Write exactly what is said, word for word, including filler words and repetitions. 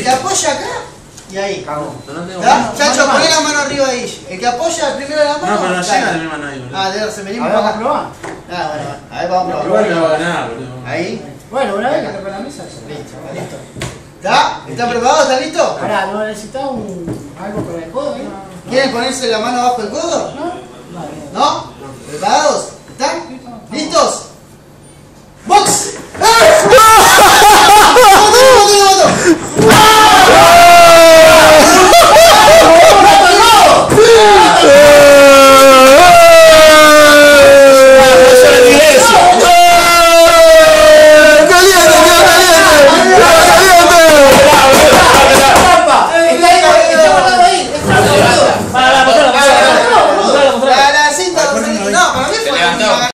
el que apoya acá y ahí. Cagó. ¿Está? Chacho, poné la mano arriba ahí. El que apoya primero la mano. No, pero no llega de mi mano ahí, boludo. Ah, de se venimos A ver, para vamos a acá. probar. Ah, bueno, bueno. A ver, vamos a Igual no va a probar. ganar, boludo. Ahí. Bueno, una vez que toca la mesa, ya. Listo, listo. ¿Está? ¿Está preparado? ¿Está listo? Pará, ¿no necesitas un... algo para el codo, eh? ¿Quieren ponerse la mano abajo del codo? ¿No? Vale. ¿No? ¿Preparados? ¿Están? ¿Listos?